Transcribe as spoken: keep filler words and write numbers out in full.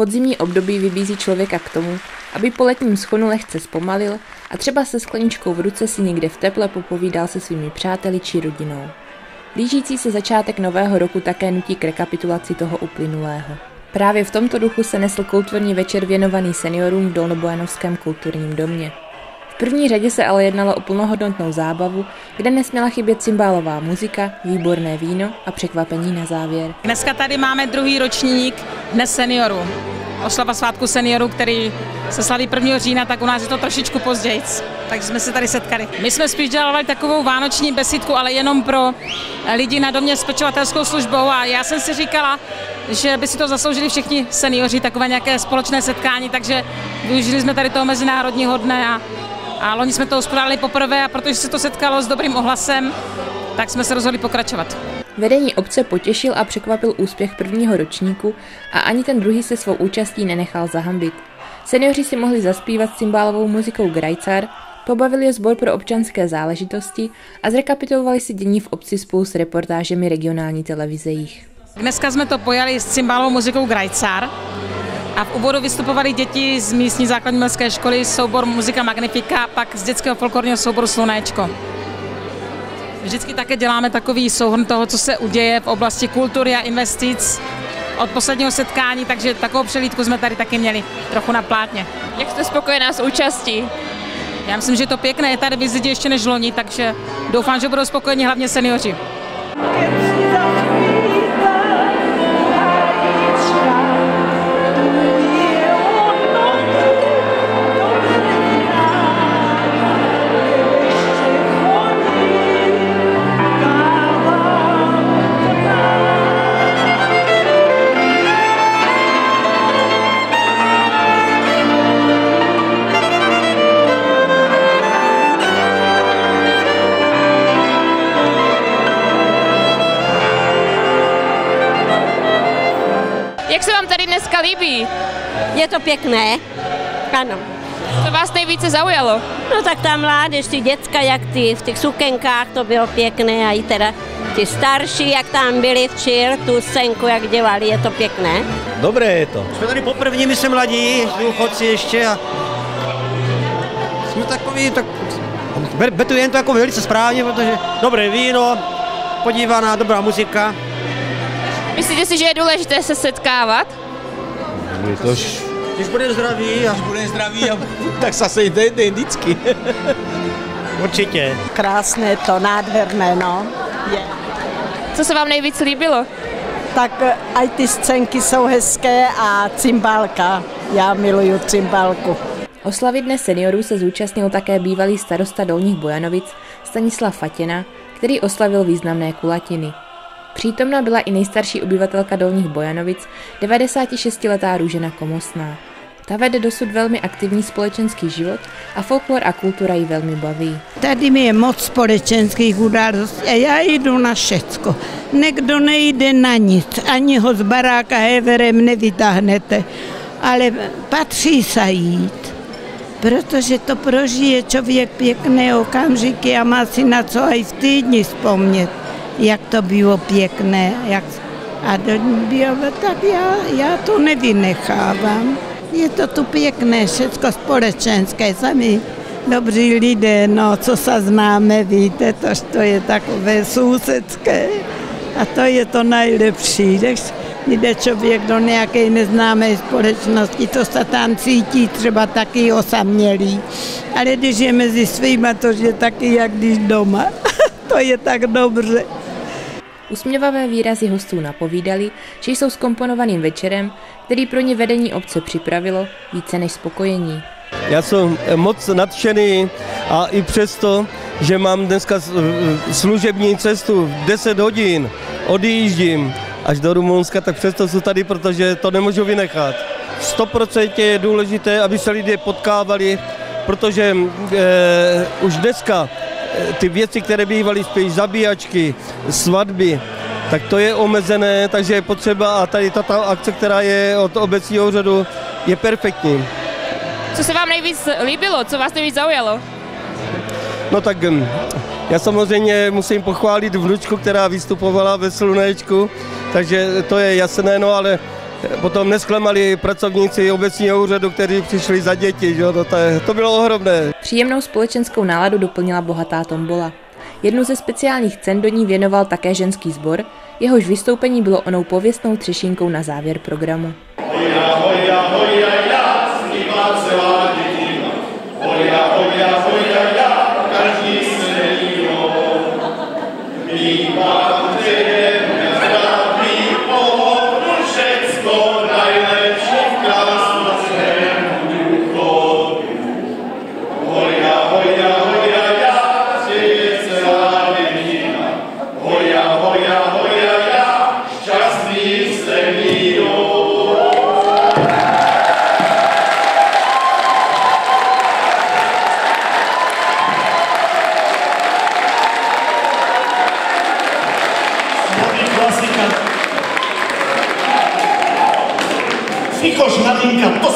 Podzimní období vybízí člověka k tomu, aby po letním schonu lehce zpomalil a třeba se skleničkou v ruce si někde v teple popovídal se svými přáteli či rodinou. Blížící se začátek nového roku také nutí k rekapitulaci toho uplynulého. Právě v tomto duchu se nesl kulturní večer věnovaný seniorům v Dolnobojanovském kulturním domě. V první řadě se ale jednalo o plnohodnotnou zábavu, kde nesměla chybět cymbálová muzika, výborné víno a překvapení na závěr. Dneska tady máme druhý ročník Dnes seniorů. Oslava svátku seniorů, který se slaví prvního října, tak u nás je to trošičku později, takže jsme se tady setkali. My jsme spíš dělali takovou vánoční besídku, ale jenom pro lidi na domě s pečovatelskou službou a já jsem si říkala, že by si to zasloužili všichni seniori, takové nějaké společné setkání, takže využili jsme tady toho mezinárodního dne a, a loni jsme to uspořádali poprvé a protože se to setkalo s dobrým ohlasem, tak jsme se rozhodli pokračovat. Vedení obce potěšil a překvapil úspěch prvního ročníku a ani ten druhý se svou účastí nenechal zahambit. Seniori si mohli zaspívat cymbálovou muzikou Grajcar, pobavili je sbor pro občanské záležitosti a zrekapitulovali si dění v obci spolu s reportážemi regionální televize Jih. Dneska jsme to pojali s cymbálovou muzikou Grajcar a v úvodu vystupovali děti z místní základní umělecké školy, soubor Muzika Magnifica, pak z dětského folklorního souboru Slunéčko. Vždycky také děláme takový souhrn toho, co se uděje v oblasti kultury a investic od posledního setkání, takže takovou přelídku jsme tady taky měli trochu na plátně. Jak jste spokojená s účastí? Já myslím, že to pěkné, je tady víc lidí ještě než loni, takže doufám, že budou spokojeni hlavně seniori. Jak se vám tady dneska líbí? Je to pěkné, ano. Co vás nejvíce zaujalo? No tak ta mládež, ty děcka, jak ty v těch sukenkách, to bylo pěkné a i teda ti starší, jak tam byli včer, tu scénku, jak dělali, je to pěkné. Dobré je to. Jsme tady poprvé, my jsme mladí, důchodci ještě a jsme takový, tak betu jen to jako velice správně, protože dobré víno, podívaná, dobrá muzika. Myslíte si, že je důležité se setkávat? Tož... Když bude zdraví a... Když bude zdraví, a... tak zase jde, jde vždycky. Určitě. Krásné to, nádherné, no. Je. Co se vám nejvíc líbilo? Tak aj ty scénky jsou hezké a cymbálka. Já miluju cymbálku. Oslavy Dne seniorů se zúčastnil také bývalý starosta Dolních Bojanovic Stanislav Fatěna, který oslavil významné kulatiny. Přítomna byla i nejstarší obyvatelka Dolních Bojanovic, devadesátišestiletá Růžena Komosná. Ta vede dosud velmi aktivní společenský život a folklor a kultura ji velmi baví. Tady mi je moc společenských událostí a já jdu na všecko. Někdo nejde na nic, ani ho z baráka heverem nevytáhnete, ale patří se jít, protože to prožije člověk pěkné okamžiky a má si na co aj v týdni vzpomnět, jak to bylo pěkné. Jak... A do bylo, tak já, já to nevynechávám. Je to tu pěkné, všecko společenské, sami dobří lidé, no, co se známe, víte, tož to je takové sousedské. A to je to nejlepší, když jde člověk do nějaké neznámé společnosti, to se tam cítí třeba taky osamělý. Ale když je mezi svýma, to je taky jak když doma. To je tak dobře. Usměvavé výrazy hostů napovídali, že jsou zkomponovaným večerem, který pro ně vedení obce připravilo, více než spokojení. Já jsem moc nadšený a i přesto, že mám dneska služební cestu v deset hodin, odjíždím až do Rumunska, tak přesto jsou tady, protože to nemůžu vynechat. sto procent je důležité, aby se lidé potkávali, protože eh, už dneska ty věci, které bývaly spíš zabíjačky, svatby, tak to je omezené, takže je potřeba a tady tato akce, která je od obecního úřadu, je perfektní. Co se vám nejvíc líbilo? Co vás nejvíc zaujalo? No tak já samozřejmě musím pochválit vnučku, která vystupovala ve Slunéčku, takže to je jasné, no ale potom nesklamali pracovníci obecního úřadu, kteří přišli za děti, že? To, to bylo ohromné. Příjemnou společenskou náladu doplnila bohatá tombola. Jednu ze speciálních cen do ní věnoval také ženský sbor, jehož vystoupení bylo onou pověstnou třešínkou na závěr programu. Hoja, hoja, hoja, já, zpívá celá dětina. Hoja, hoja, hoja, já, každý se jího. Bývá dřevěm, nezdraví, pohodu, všecko najlepší v krásném důchodu. Hoja, hoja, hoja, já, zpívá celá dětina. Hoja, hoja, hoja, já, šťastný se jího. Fikoš Nadinka, to